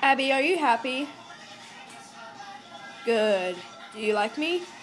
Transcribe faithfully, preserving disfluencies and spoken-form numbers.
Abby, are you happy? Good. Do you like me?